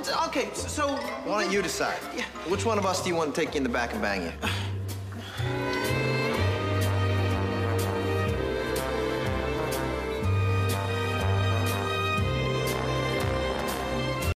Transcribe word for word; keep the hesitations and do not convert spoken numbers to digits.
well, okay, so... Why don't you decide? Yeah. Which one of us do you want to take you in the back and bang you?